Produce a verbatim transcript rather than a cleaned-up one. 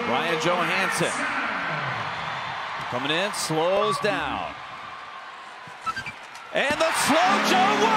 Ryan Johansen coming in, slows down. And the slow Joe